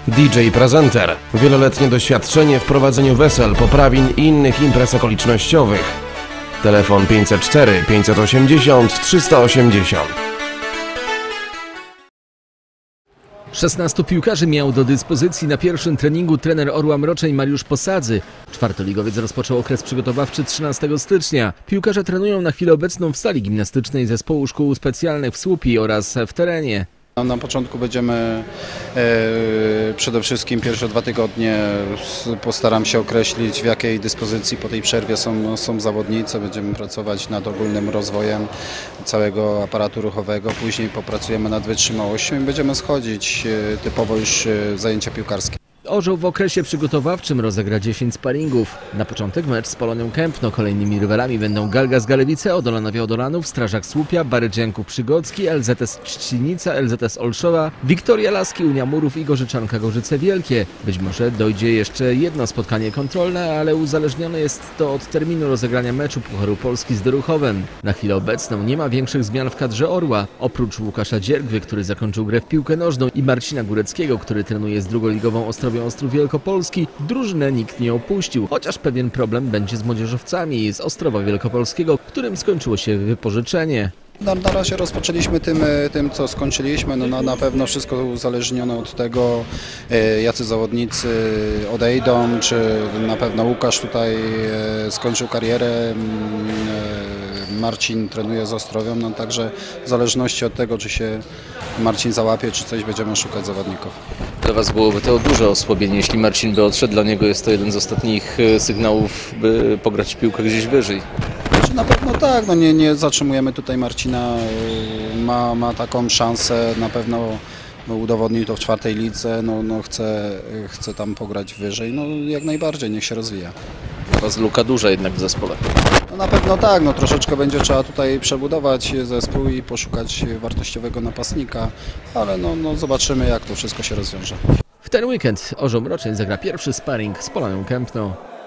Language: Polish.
DJ Prezenter. Wieloletnie doświadczenie w prowadzeniu wesel, poprawin i innych imprez okolicznościowych. Telefon 504 580 380. 16 piłkarzy miał do dyspozycji na pierwszym treningu trener Orła Mroczeń Mariusz Posadzy. Czwartoligowiec rozpoczął okres przygotowawczy 13 stycznia. Piłkarze trenują na chwilę obecną w sali gimnastycznej Zespołu Szkół Specjalnych w Słupii oraz w terenie. Na początku będziemy przede wszystkim pierwsze 2 tygodnie postaram się określić, w jakiej dyspozycji po tej przerwie są zawodnicy. Będziemy pracować nad ogólnym rozwojem całego aparatu ruchowego. Później popracujemy nad wytrzymałością i będziemy schodzić typowo już w zajęcia piłkarskie. Orzeł w okresie przygotowawczym rozegra 10 sparingów. Na początek mecz z Polonią Kępno. Kolejnymi rywalami będą Galga z Galewice, Odolanowie Odolanów, Strażak Słupia, Barydżenków Przygocki, LZS Trzcinica, LZS Olszowa, Wiktoria Laski, Unia Murów i Gorzyczanka Gorzyce Wielkie. Być może dojdzie jeszcze jedno spotkanie kontrolne, ale uzależnione jest to od terminu rozegrania meczu Pucharu Polski z Doruchowem. Na chwilę obecną nie ma większych zmian w kadrze Orła. Oprócz Łukasza Dziergwy, który zakończył grę w piłkę nożną, i Marcina Góreckiego, który trenuje z drugoligową Ostrowią Ostrów Wielkopolski, drużynę nikt nie opuścił, chociaż pewien problem będzie z młodzieżowcami z Ostrowa Wielkopolskiego, którym skończyło się wypożyczenie. Na razie rozpoczęliśmy tym co skończyliśmy. Na pewno wszystko uzależnione od tego, jacy zawodnicy odejdą, czy na pewno Łukasz tutaj skończył karierę, Marcin trenuje z Ostrowią, także w zależności od tego, czy się Marcin załapie, czy coś, będziemy szukać zawodników. Dla Was byłoby to duże osłabienie, jeśli Marcin by odszedł. Dla niego jest to jeden z ostatnich sygnałów, by pograć piłkę gdzieś wyżej. Na pewno tak, nie zatrzymujemy tutaj Marcina, ma taką szansę, na pewno udowodnił to w 4. lidze, chce tam pograć wyżej, jak najbardziej, niech się rozwija. Was luka duża jednak w zespole. Na pewno tak, troszeczkę będzie trzeba tutaj przebudować zespół i poszukać wartościowego napastnika, ale zobaczymy, jak to wszystko się rozwiąże. W ten weekend Orzeł Mroczeń zagra pierwszy sparring z Polonią Kępno.